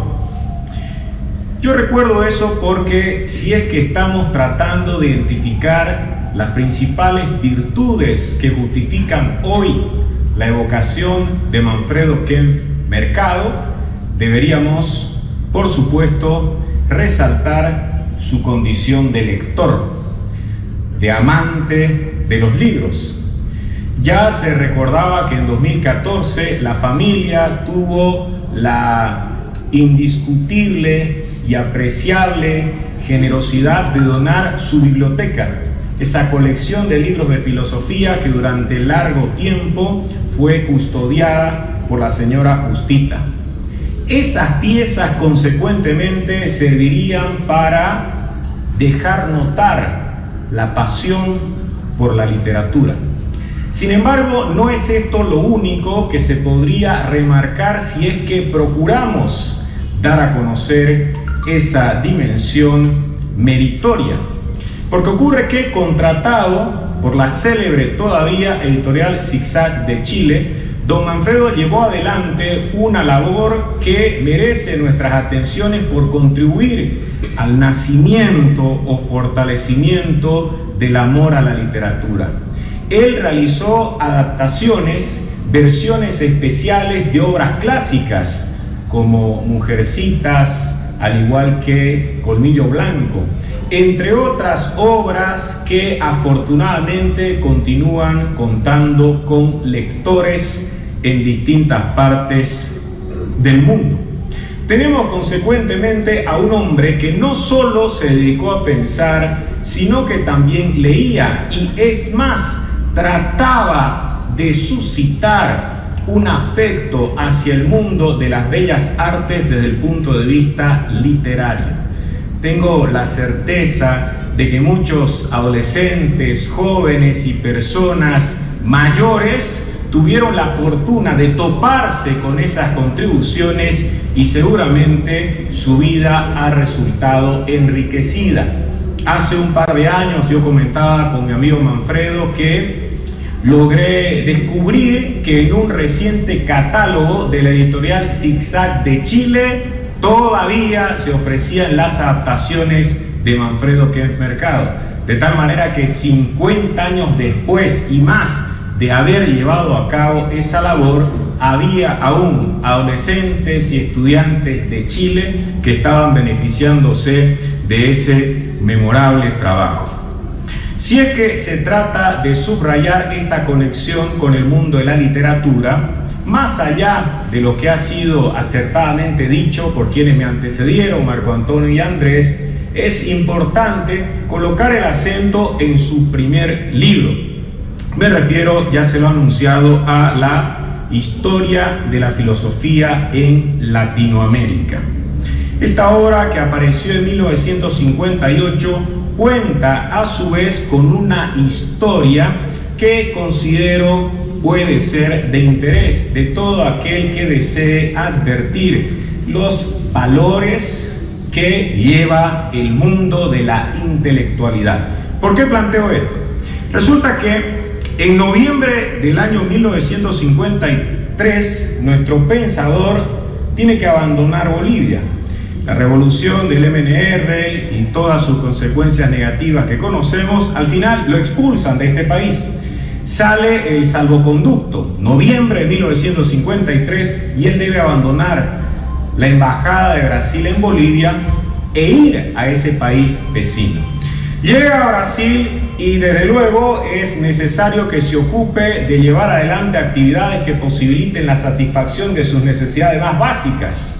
Yo recuerdo eso porque si es que estamos tratando de identificar las principales virtudes que justifican hoy la evocación de Manfredo Kempf Mercado, deberíamos, por supuesto, resaltar su condición de lector, de amante de los libros. Ya se recordaba que en dos mil catorce la familia tuvo la indiscutible y apreciable generosidad de donar su biblioteca, esa colección de libros de filosofía que durante largo tiempo fue custodiada por la señora Justita. Esas piezas consecuentemente servirían para dejar notar la pasión por la literatura. Sin embargo, no es esto lo único que se podría remarcar si es que procuramos dar a conocer esa dimensión meritoria. Porque ocurre que, contratado por la célebre todavía editorial Zigzag de Chile, don Manfredo llevó adelante una labor que merece nuestras atenciones por contribuir al nacimiento o fortalecimiento del amor a la literatura. Él realizó adaptaciones, versiones especiales de obras clásicas como Mujercitas, al igual que Colmillo Blanco. entre otras obras que afortunadamente continúan contando con lectores en distintas partes del mundo. Tenemos consecuentemente a un hombre que no solo se dedicó a pensar, sino que también leía, y es más, trataba de suscitar un afecto hacia el mundo de las bellas artes desde el punto de vista literario. Tengo la certeza de que muchos adolescentes, jóvenes y personas mayores tuvieron la fortuna de toparse con esas contribuciones y seguramente su vida ha resultado enriquecida. Hace un par de años yo comentaba con mi amigo Manfredo que logré descubrir que en un reciente catálogo de la editorial Zigzag de Chile todavía se ofrecían las adaptaciones de Manfredo Kempf Mercado, de tal manera que cincuenta años después y más de haber llevado a cabo esa labor, había aún adolescentes y estudiantes de Chile que estaban beneficiándose de ese memorable trabajo. Si es que se trata de subrayar esta conexión con el mundo de la literatura, más allá de lo que ha sido acertadamente dicho por quienes me antecedieron, Marco Antonio y Andrés, es importante colocar el acento en su primer libro. Me refiero, ya se lo ha anunciado, a la historia de la filosofía en Latinoamérica. Esta obra, que apareció en mil novecientos cincuenta y ocho, cuenta a su vez con una historia que considero puede ser de interés de todo aquel que desee advertir los valores que lleva el mundo de la intelectualidad. ¿Por qué planteo esto? Resulta que en noviembre del año mil novecientos cincuenta y tres, nuestro pensador tiene que abandonar Bolivia. La revolución del M N R y todas sus consecuencias negativas que conocemos, al final lo expulsan de este país. Sale el salvoconducto, noviembre de mil novecientos cincuenta y tres, y él debe abandonar la embajada de Brasil en Bolivia e ir a ese país vecino. Llega a Brasil y desde luego es necesario que se ocupe de llevar adelante actividades que posibiliten la satisfacción de sus necesidades más básicas.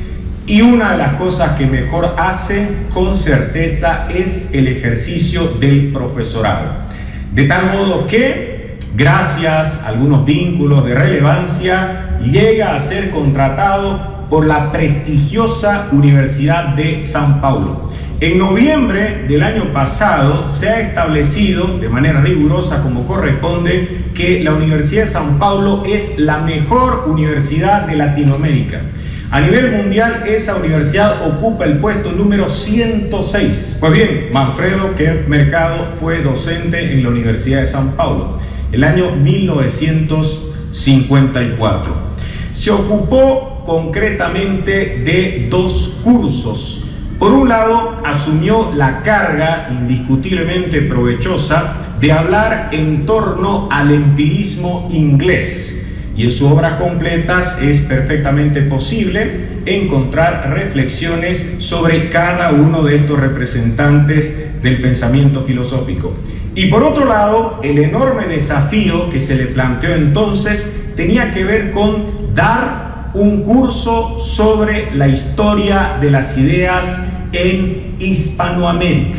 Y una de las cosas que mejor hace con certeza es el ejercicio del profesorado. De tal modo que, gracias a algunos vínculos de relevancia, llega a ser contratado por la prestigiosa Universidad de São Paulo. En noviembre del año pasado se ha establecido de manera rigurosa, como corresponde, que la Universidad de São Paulo es la mejor universidad de Latinoamérica. A nivel mundial, esa universidad ocupa el puesto número ciento seis. Pues bien, Manfredo Kempf Mercado fue docente en la Universidad de São Paulo el año mil novecientos cincuenta y cuatro. Se ocupó concretamente de dos cursos. Por un lado, asumió la carga indiscutiblemente provechosa de hablar en torno al empirismo inglés. Y en sus obras completas es perfectamente posible encontrar reflexiones sobre cada uno de estos representantes del pensamiento filosófico. Y por otro lado, el enorme desafío que se le planteó entonces tenía que ver con dar un curso sobre la historia de las ideas en Hispanoamérica.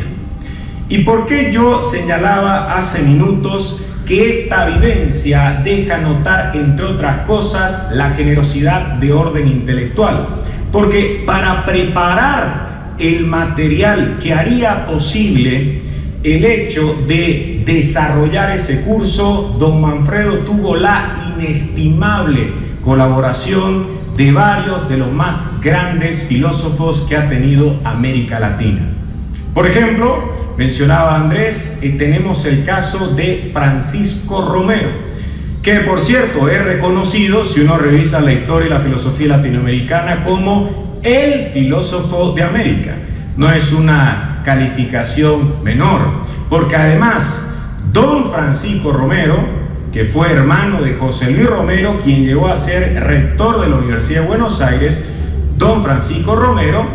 ¿Y por qué yo señalaba hace minutos que esta vivencia deja notar, entre otras cosas, la generosidad de orden intelectual? Porque para preparar el material que haría posible el hecho de desarrollar ese curso, don Manfredo tuvo la inestimable colaboración de varios de los más grandes filósofos que ha tenido América Latina. Por ejemplo, mencionaba Andrés, y tenemos el caso de Francisco Romero, que por cierto es reconocido, si uno revisa la historia y la filosofía latinoamericana, como el filósofo de América. No es una calificación menor, porque además don Francisco Romero, que fue hermano de José Luis Romero, quien llegó a ser rector de la Universidad de Buenos Aires, don Francisco Romero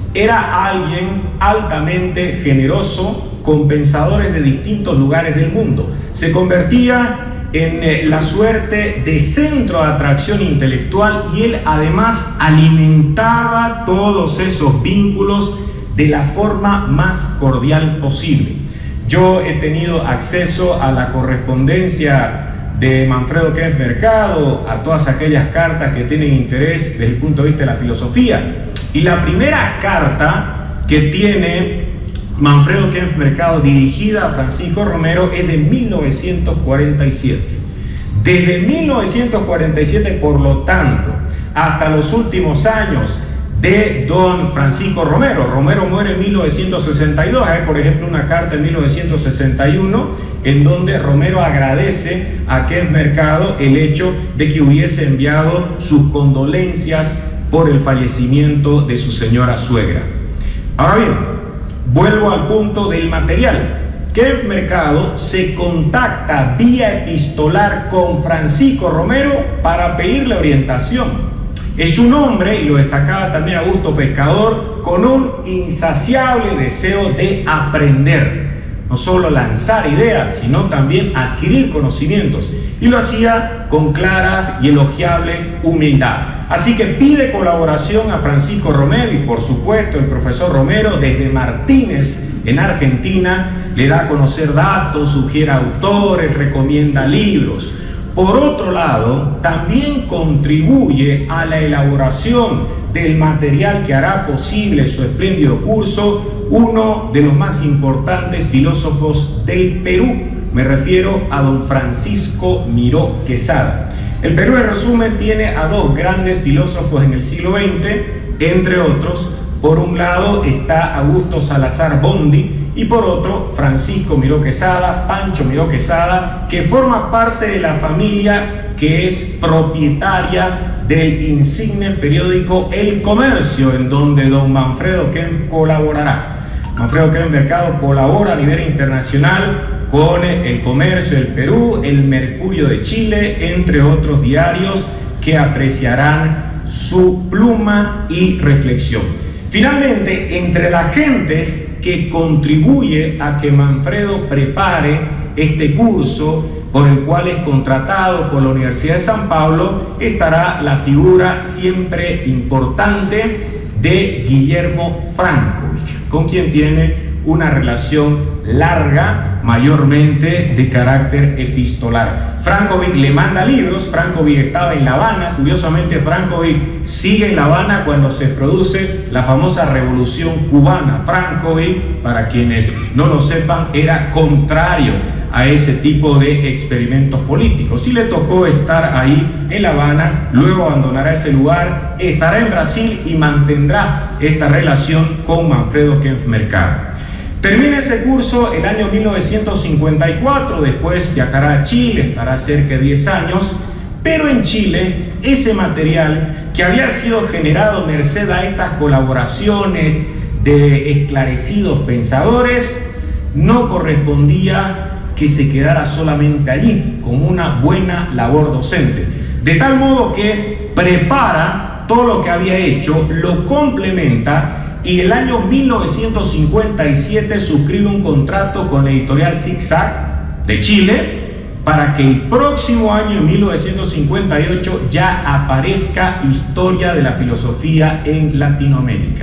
era alguien altamente generoso con pensadores de distintos lugares del mundo. Se convertía en eh, la suerte de centro de atracción intelectual y él además alimentaba todos esos vínculos de la forma más cordial posible. Yo he tenido acceso a la correspondencia de Manfredo Kempf Mercado, a todas aquellas cartas que tienen interés desde el punto de vista de la filosofía. Y la primera carta que tiene Manfredo Kempf Mercado dirigida a Francisco Romero es de mil novecientos cuarenta y siete. Desde mil novecientos cuarenta y siete, por lo tanto, hasta los últimos años de don Francisco Romero. Romero muere en mil novecientos sesenta y dos, hay por ejemplo una carta en mil novecientos sesenta y uno en donde Romero agradece a Kempf Mercado el hecho de que hubiese enviado sus condolencias por el fallecimiento de su señora suegra. Ahora bien, vuelvo al punto del material. Kempf Mercado se contacta vía epistolar con Francisco Romero para pedirle orientación. Es un hombre, y lo destacaba también Augusto Pescador, con un insaciable deseo de aprender. No solo lanzar ideas, sino también adquirir conocimientos. Y lo hacía con clara y elogiable humildad. Así que pide colaboración a Francisco Romero y por supuesto el profesor Romero desde Martínez en Argentina le da a conocer datos, sugiere autores, recomienda libros. Por otro lado, también contribuye a la elaboración del material que hará posible su espléndido curso uno de los más importantes filósofos del Perú. Me refiero a don Francisco Miró Quesada. El Perú, en resumen, tiene a dos grandes filósofos en el siglo veinte, entre otros. Por un lado está Augusto Salazar Bondi y por otro Francisco Miró Quesada, Pancho Miró Quesada, que forma parte de la familia que es propietaria del insigne periódico El Comercio, en donde don Manfredo Kempf colaborará. Manfredo Kempf Mercado colabora a nivel internacional con El Comercio del Perú, El Mercurio de Chile, entre otros diarios que apreciarán su pluma y reflexión. Finalmente, entre la gente que contribuye a que Manfredo prepare este curso, por el cual es contratado por la Universidad de San Pablo, estará la figura siempre importante de Guillermo Frankovich, con quien tiene una relación larga, mayormente de carácter epistolar. Frankovich le manda libros. Frankovich estaba en La Habana. Curiosamente, Frankovich sigue en La Habana cuando se produce la famosa Revolución Cubana. Frankovich, para quienes no lo sepan, era contrario a ese tipo de experimentos políticos. Sí le tocó estar ahí en La Habana, luego abandonará ese lugar, estará en Brasil y mantendrá esta relación con Manfredo Kempf Mercado. Termina ese curso el año mil novecientos cincuenta y cuatro, después viajará a Chile, estará cerca de diez años, pero en Chile ese material que había sido generado merced a estas colaboraciones de esclarecidos pensadores no correspondía que se quedara solamente allí, con una buena labor docente. De tal modo que prepara todo lo que había hecho, lo complementa y el año mil novecientos cincuenta y siete suscribe un contrato con la editorial Zigzag de Chile para que el próximo año, en mil novecientos cincuenta y ocho, ya aparezca Historia de la Filosofía en Latinoamérica.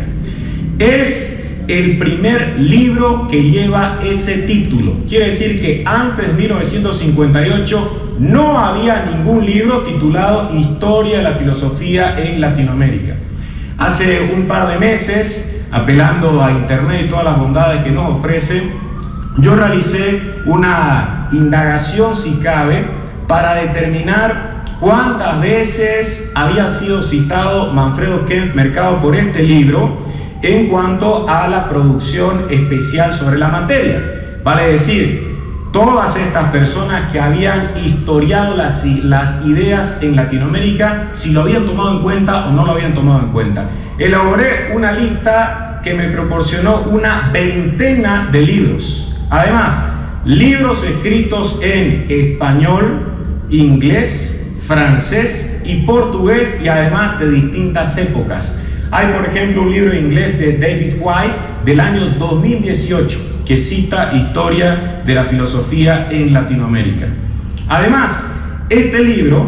Es el primer libro que lleva ese título. Quiere decir que antes de mil novecientos cincuenta y ocho no había ningún libro titulado Historia de la Filosofía en Latinoamérica. Hace un par de meses, apelando a internet y todas las bondades que nos ofrece, yo realicé una indagación, si cabe, para determinar cuántas veces había sido citado Manfredo Kempf Mercado por este libro en cuanto a la producción especial sobre la materia. Vale decir, todas estas personas que habían historiado las, las ideas en Latinoamérica, si lo habían tomado en cuenta o no lo habían tomado en cuenta. Elaboré una lista que me proporcionó una veintena de libros. Además, libros escritos en español, inglés, francés y portugués, y además de distintas épocas. Hay, por ejemplo, un libro en inglés de David White del año dos mil dieciocho que cita historia de la filosofía en Latinoamérica. Además, este libro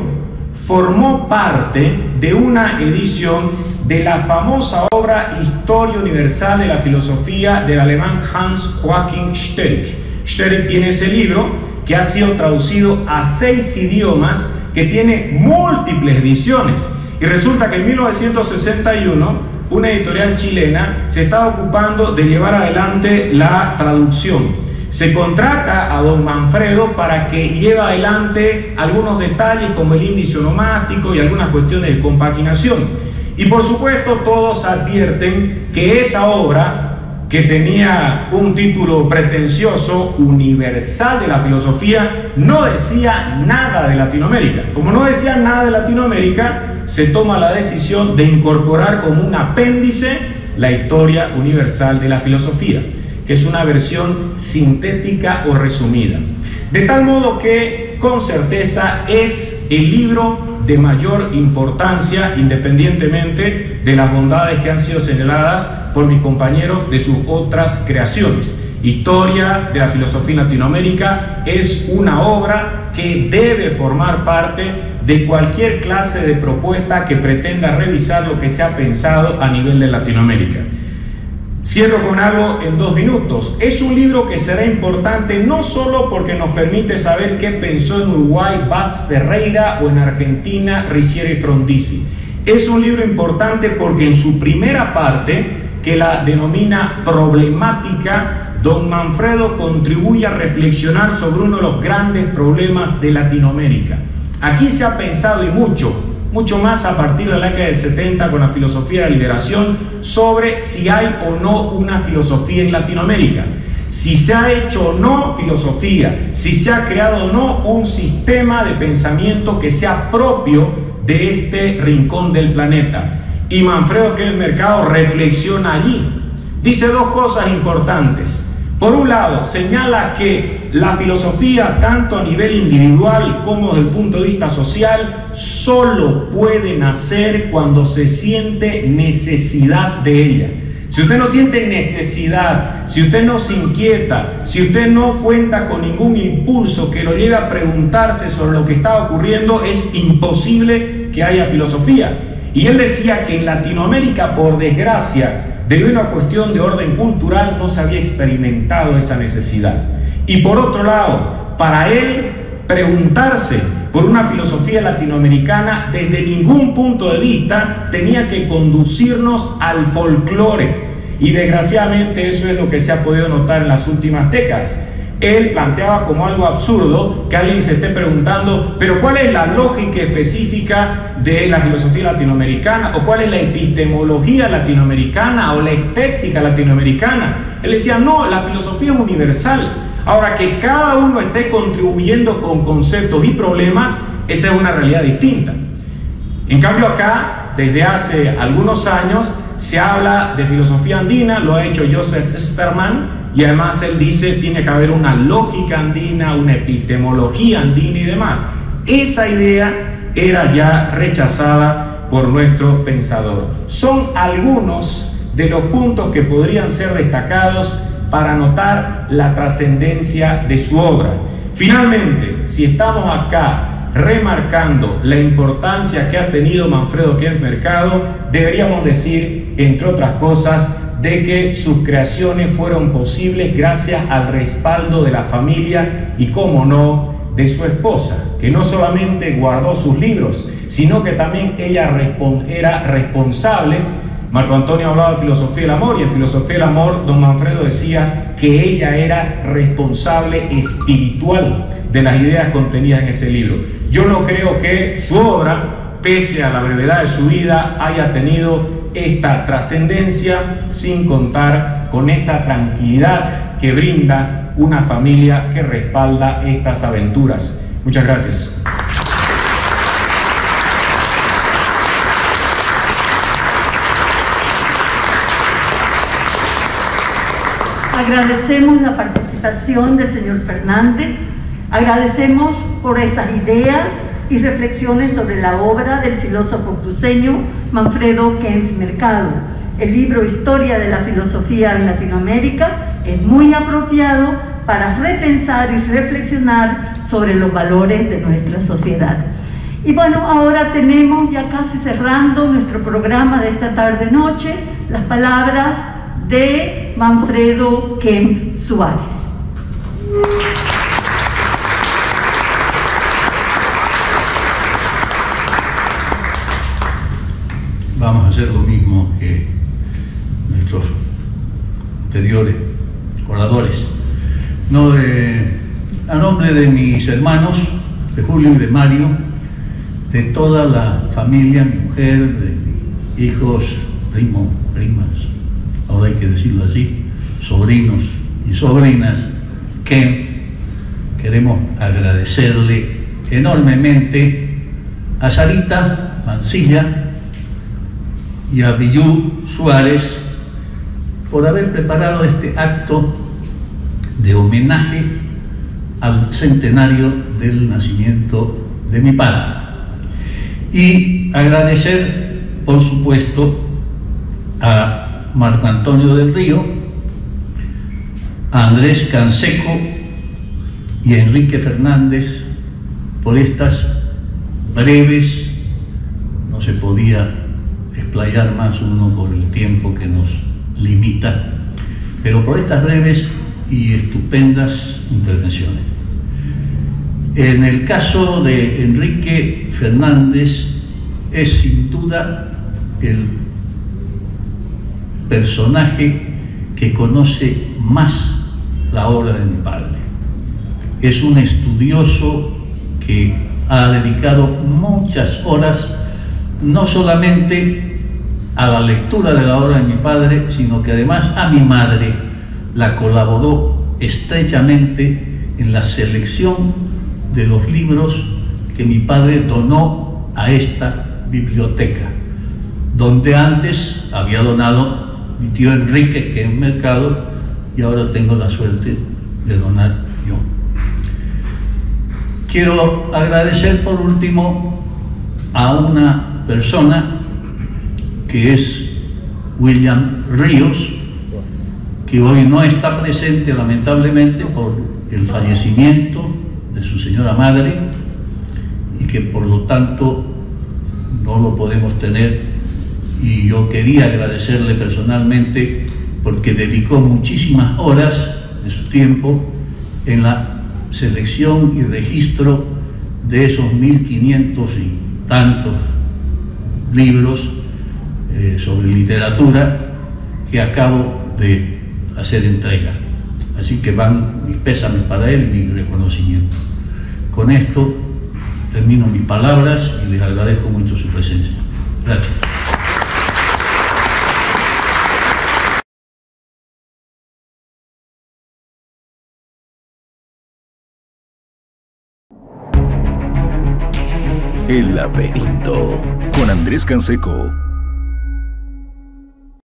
formó parte de una edición de la famosa obra Historia Universal de la Filosofía del alemán Hans Joachim Störick. Störick tiene ese libro que ha sido traducido a seis idiomas, que tiene múltiples ediciones. Y resulta que en mil novecientos sesenta y uno, una editorial chilena se estaba ocupando de llevar adelante la traducción. Se contrata a don Manfredo para que lleve adelante algunos detalles como el índice onomástico y algunas cuestiones de compaginación. Y por supuesto todos advierten que esa obra, que tenía un título pretencioso, Universal de la Filosofía, no decía nada de Latinoamérica. Como no decía nada de Latinoamérica, se toma la decisión de incorporar como un apéndice la Historia Universal de la Filosofía, que es una versión sintética o resumida. De tal modo que, con certeza, es el libro de mayor importancia, independientemente de las bondades que han sido señaladas por mis compañeros de sus otras creaciones. Historia de la Filosofía en Latinoamérica es una obra que debe formar parte de cualquier clase de propuesta que pretenda revisar lo que se ha pensado a nivel de Latinoamérica. Cierro con algo en dos minutos. Es un libro que será importante no solo porque nos permite saber qué pensó en Uruguay Vaz Ferreira o en Argentina Riccieri Frondizi. Es un libro importante porque en su primera parte, que la denomina problemática, don Manfredo contribuye a reflexionar sobre uno de los grandes problemas de Latinoamérica. Aquí se ha pensado y mucho, mucho más a partir de la década del setenta con la filosofía de la liberación, sobre si hay o no una filosofía en Latinoamérica, si se ha hecho o no filosofía, si se ha creado o no un sistema de pensamiento que sea propio de este rincón del planeta. Y Manfredo Kempes Mercado reflexiona allí. Dice dos cosas importantes. Por un lado, señala que la filosofía, tanto a nivel individual como desde el punto de vista social, solo puede nacer cuando se siente necesidad de ella. Si usted no siente necesidad, si usted no se inquieta, si usted no cuenta con ningún impulso que lo lleve a preguntarse sobre lo que está ocurriendo, es imposible que haya filosofía. Y él decía que en Latinoamérica, por desgracia, debido a una cuestión de orden cultural, no se había experimentado esa necesidad. Y por otro lado, para él, preguntarse por una filosofía latinoamericana desde ningún punto de vista tenía que conducirnos al folclore. Y desgraciadamente eso es lo que se ha podido notar en las últimas décadas. Él planteaba como algo absurdo que alguien se esté preguntando, pero ¿cuál es la lógica específica de la filosofía latinoamericana? ¿O cuál es la epistemología latinoamericana? ¿O la estética latinoamericana? Él decía, no, la filosofía es universal. Ahora, que cada uno esté contribuyendo con conceptos y problemas, esa es una realidad distinta. En cambio acá, desde hace algunos años, se habla de filosofía andina, lo ha hecho Joseph Sterman, y además él dice tiene que haber una lógica andina, una epistemología andina y demás. Esa idea era ya rechazada por nuestro pensador. Son algunos de los puntos que podrían ser destacados para notar la trascendencia de su obra. Finalmente, si estamos acá remarcando la importancia que ha tenido Manfredo Kempes Mercado, deberíamos decir, entre otras cosas, de que sus creaciones fueron posibles gracias al respaldo de la familia y, cómo no, de su esposa, que no solamente guardó sus libros, sino que también ella era responsable. Marco Antonio hablaba de filosofía del amor, y en filosofía del amor don Manfredo decía que ella era responsable espiritual de las ideas contenidas en ese libro. Yo no creo que su obra, pese a la brevedad de su vida, haya tenido esta trascendencia sin contar con esa tranquilidad que brinda una familia que respalda estas aventuras. Muchas gracias. Agradecemos la participación del señor Fernández, agradecemos por esas ideas, y reflexiones sobre la obra del filósofo cruceño Manfredo Kempf Mercado. El libro Historia de la Filosofía en Latinoamérica es muy apropiado para repensar y reflexionar sobre los valores de nuestra sociedad. Y bueno, ahora tenemos, ya casi cerrando nuestro programa de esta tarde-noche, las palabras de Manfredo Kempf Suárez. Vamos a hacer lo mismo que nuestros anteriores oradores. No, eh, a nombre de mis hermanos, de Julio y de Mario, de toda la familia, mi mujer, de mis hijos, primos, primas, ahora hay que decirlo así, sobrinos y sobrinas, que queremos agradecerle enormemente a Sarita Mancilla y a Billú Suárez por haber preparado este acto de homenaje al centenario del nacimiento de mi padre. Y agradecer, por supuesto, a Marco Antonio del Río, a Andrés Canseco y a Enrique Fernández por estas breves, no se podía explayar más uno por el tiempo que nos limita, pero por estas breves y estupendas intervenciones. En el caso de Enrique Fernández es sin duda el personaje que conoce más la obra de mi padre. Es un estudioso que ha dedicado muchas horas no solamente a la lectura de la obra de mi padre, sino que además a mi madre la colaboró estrechamente en la selección de los libros que mi padre donó a esta biblioteca, donde antes había donado mi tío Enrique, que es un mercado, y ahora tengo la suerte de donar yo. Quiero agradecer por último a una persona que es William Ríos, que hoy no está presente lamentablemente por el fallecimiento de su señora madre y que por lo tanto no lo podemos tener, y yo quería agradecerle personalmente porque dedicó muchísimas horas de su tiempo en la selección y registro de esos mil quinientos y tantos libros eh, sobre literatura que acabo de hacer entrega. Así que van mis pésames para él y mi reconocimiento. Con esto termino mis palabras y les agradezco mucho su presencia. Gracias. El laberinto con Andrés Canseco.